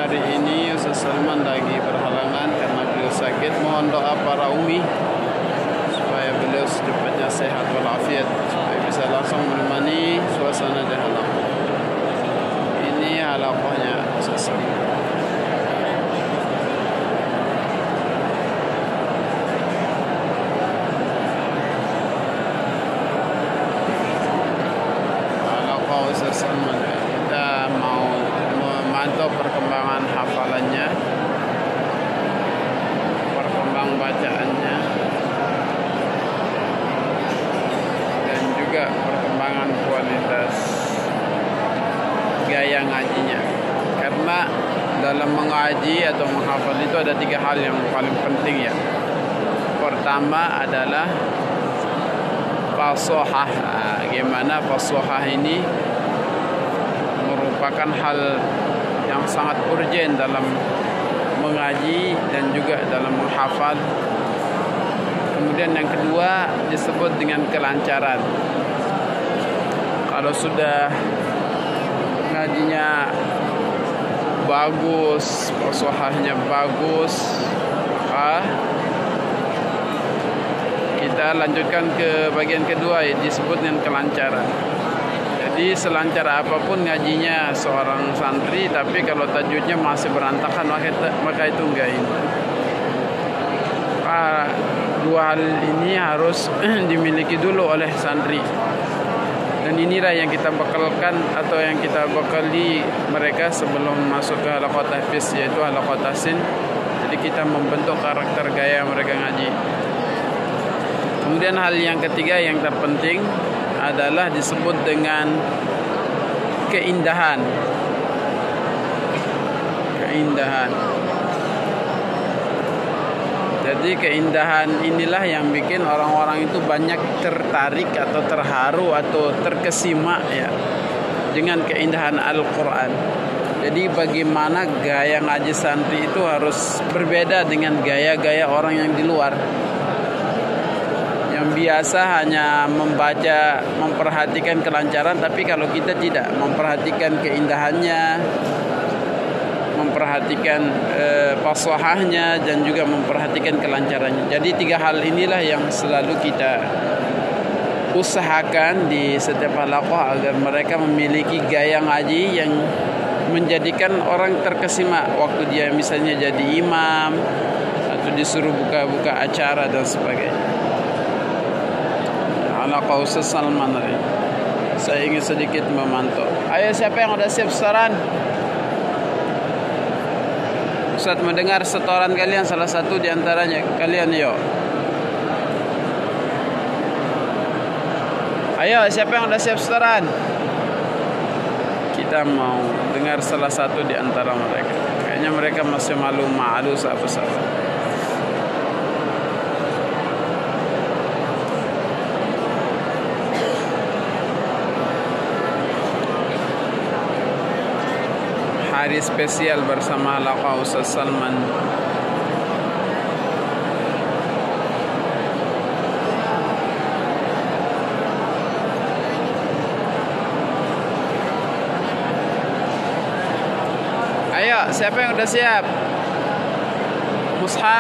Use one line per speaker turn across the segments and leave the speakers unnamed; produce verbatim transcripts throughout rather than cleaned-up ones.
hari ini Ustaz Salman lagi berhalangan karena beliau sakit. Mohon doa para umi supaya beliau secepatnya sehat walafiat, supaya bisa langsung menemani suasana di halaqah. Ini halaqahnya Ustaz Salman. Halaqah Ustaz Salman. Kita mau memantau perkembangan hafalannya, perkembang bacaannya, dan juga perkembangan kualitas gaya ngajinya. Karena dalam mengaji atau menghafal itu ada tiga hal yang paling penting ya. Pertama adalah fasahah. Nah, gimana fasahah ini merupakan hal yang sangat urgen dalam mengaji dan juga dalam menghafal. Kemudian yang kedua disebut dengan kelancaran. Kalau sudah ngajinya bagus, fasahahnya bagus, maka kita lanjutkan ke bagian kedua yang disebut dengan kelancaran. Jadi selancar apapun ngajinya seorang santri, tapi kalau tajwidnya masih berantakan, maka, maka itu enggak ini. Ah, dua hal ini harus dimiliki dulu oleh santri. Dan inilah yang kita bekalkan atau yang kita bekali mereka sebelum masuk ke halaqah tahfiz, yaitu halaqah tahsin. Jadi kita membentuk karakter gaya mereka ngaji. Kemudian hal yang ketiga yang terpenting adalah disebut dengan keindahan. Keindahan. Jadi keindahan inilah yang bikin orang-orang itu banyak tertarik atau terharu atau terkesima ya dengan keindahan Al-Quran. Jadi bagaimana gaya ngaji santri itu harus berbeda dengan gaya-gaya orang yang di luar, yang biasa hanya membaca, memperhatikan kelancaran, tapi kalau kita tidak memperhatikan keindahannya, memperhatikan e, fasahahnya, dan juga memperhatikan kelancarannya. Jadi tiga hal inilah yang selalu kita usahakan di setiap halaqah agar mereka memiliki gaya ngaji yang menjadikan orang terkesima waktu dia misalnya jadi imam atau disuruh buka-buka acara dan sebagainya. Halaqah Ustaz Salman hari. Saya ingin sedikit memantau. Ayo, siapa yang udah siap setoran? Ustaz mendengar setoran kalian, salah satu di antaranya kalian, yuk. Ayo, siapa yang udah siap setoran? Kita mau dengar salah satu di antara mereka. Kayaknya mereka masih malu-malu apa-apa. Hari spesial bersama halaqah Ustaz Salman. Ayo, siapa yang udah siap? Mushaf.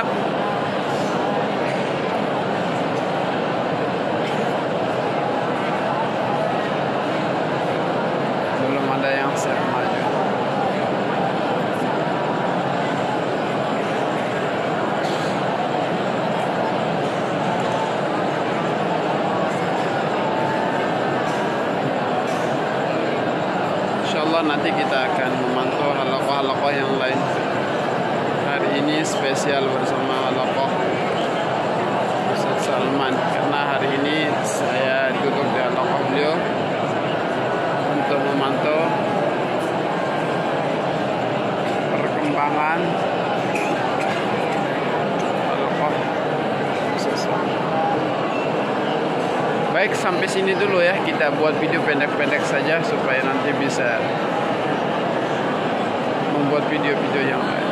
Belum ada yang siap maju. Nanti kita akan memantau halaqah-halaqah yang lain. Hari ini spesial bersama halaqah Ustaz Salman, karena hari ini saya duduk di halaqah beliau untuk memantau perkembangan halaqah Ustaz Salman. Baik, sampai sini dulu ya. Kita buat video pendek-pendek saja supaya nanti bisa membuat video-video yang lain.